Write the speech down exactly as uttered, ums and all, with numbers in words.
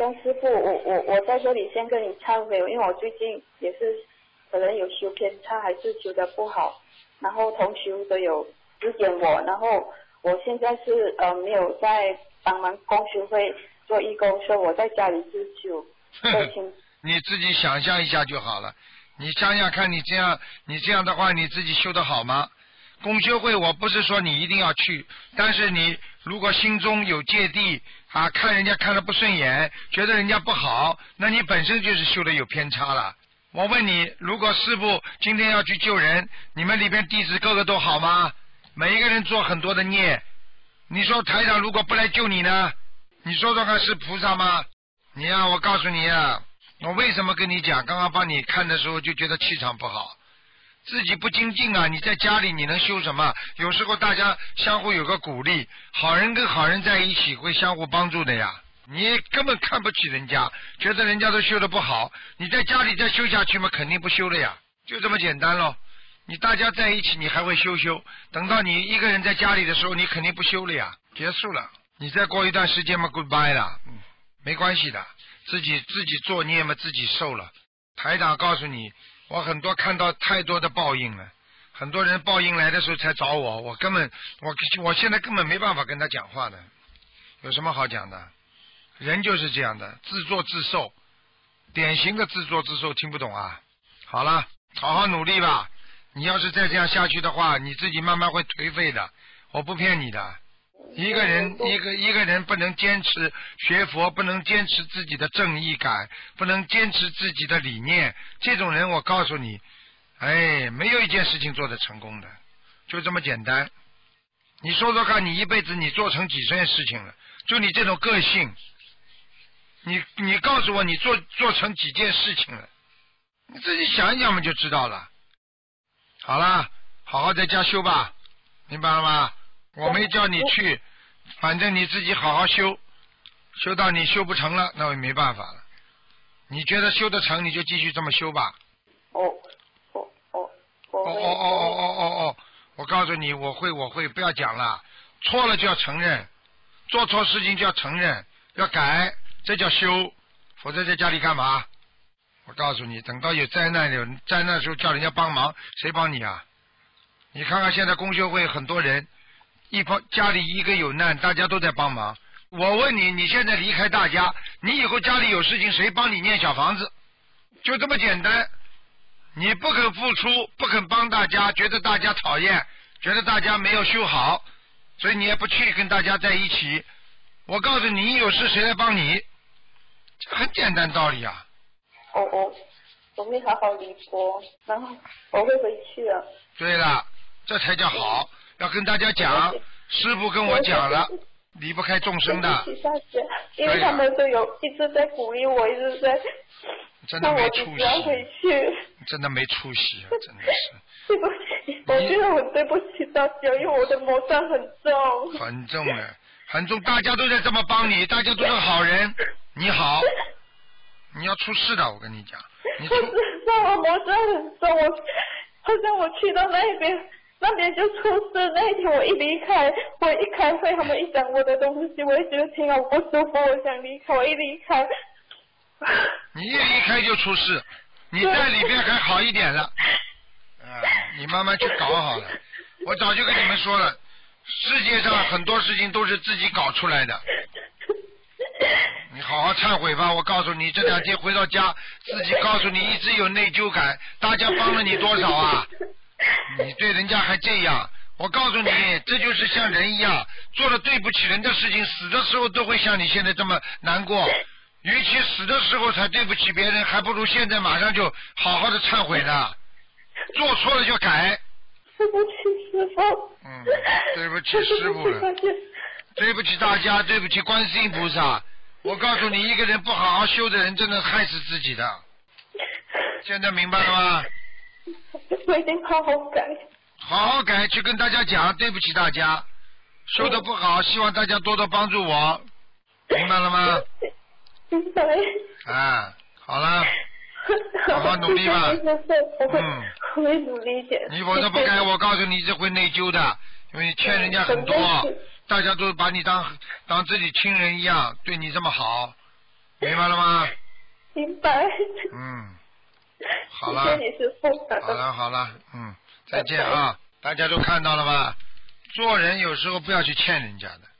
江师傅，我我我在这里先跟你忏悔，因为我最近也是可能有修偏差，还是修的不好，然后同修都有指点我，然后我现在是呃没有在帮忙公修会做义工，所以我在家里自修。 你自己想象一下就好了，你想想看，你这样你这样的话，你自己修得好吗？公修会我不是说你一定要去，但是你如果心中有芥蒂啊，看人家看得不顺眼，觉得人家不好，那你本身就是修得有偏差了。我问你，如果师父今天要去救人，你们里边弟子个个都好吗？每一个人做很多的孽，你说台长如果不来救你呢？你说说看，是菩萨吗？你啊，我告诉你啊，我为什么跟你讲，刚刚帮你看的时候就觉得气场不好，自己不精进啊，你在家里你能修什么？有时候大家相互有个鼓励，好人跟好人在一起会相互帮助的呀。你根本看不起人家，觉得人家都修得不好，你在家里再修下去嘛，肯定不修了呀，就这么简单咯。你大家在一起你还会修修，等到你一个人在家里的时候，你肯定不修了呀，结束了。你再过一段时间嘛 goodbye 了，嗯，没关系的，自己自己作孽嘛，自己受了。台长告诉你，我很多看到太多的报应了，很多人报应来的时候才找我，我根本我我现在根本没办法跟他讲话的，有什么好讲的？人就是这样的，自作自受，典型的自作自受，听不懂啊？好了，好好努力吧。你要是再这样下去的话，你自己慢慢会颓废的，我不骗你的。一个人一个一个人不能坚持学佛，不能坚持自己的正义感，不能坚持自己的理念，这种人我告诉你，哎，没有一件事情做得成功的，就这么简单。你说说看，你一辈子你做成几件事情了？就你这种个性，你你告诉我你做做成几件事情了？你自己想一想嘛就知道了。好了，好好在家修吧，明白了吗？我没叫你去，反正你自己好好修，修到你修不成了，那我也没办法了。你觉得修得成，你就继续这么修吧。 哦，我我我哦哦哦哦哦哦哦！我告诉你，我会我会，不要讲了，错了就要承认，做错事情就要承认，要改，这叫修，否则在家里干嘛？我告诉你，等到有灾难有灾难的时候叫人家帮忙，谁帮你啊？你看看现在公修会很多人，一帮家里一个有难，大家都在帮忙。我问你，你现在离开大家，你以后家里有事情，谁帮你念小房子？就这么简单。你不肯付出，不肯帮大家，觉得大家讨厌，觉得大家没有修好，所以你也不去跟大家在一起。我告诉你，你有事谁来帮你？这很简单道理啊。 哦哦，我会好好离播，然后我会回去的。 对了，这才叫好，要跟大家讲，师父跟我讲了，离不开众生的。 对不起大家，因为他们都有一直在鼓励我，一直在。 真的没出息， 回去真的没出息啊！真的是。 对不起，我觉得我对不起大家，因为我的魔障很重。 很重的，很重，大家都在这么帮你，大家都是好人，你好，你要出事的，我跟你讲。你出。 我知道我魔障很重，我好像我去到那边，那边就出事。那一天我一离开，我一开会，他们一讲我的东西，我也觉得挺好不舒服，我想离开。我一离开。 你一离开就出事，你在里边还好一点了，啊，你慢慢去搞好了。我早就跟你们说了，世界上很多事情都是自己搞出来的。你好好忏悔吧，我告诉你，这两天回到家，自己告诉你一直有内疚感，大家帮了你多少啊？你对人家还这样，我告诉你，这就是像人一样，做了对不起人的事情，死的时候都会像你现在这么难过。与其死的时候才对不起别人，还不如现在马上就好好的忏悔呢。做错了就改。 对不起师父。 嗯，对不起师父了。对不起大家，对不起观世音菩萨。我告诉你，一个人不好好修的人，真的害死自己的。现在明白了吗？ 我一定好好改。 好好改，去跟大家讲，对不起大家，修得不好，希望大家多多帮助我，明白了吗？ 明白。 啊，好了，好好努力吧。 嗯，我会努力一点。 你否则不改，我告诉你，这会内疚的，因为你欠人家很多，大家都把你当当自己亲人一样，对你这么好， 明白了吗？ 明白。 嗯，好了。 谢谢你师傅。 好了好了，嗯，再见啊！大家都看到了吧？做人有时候不要去欠人家的。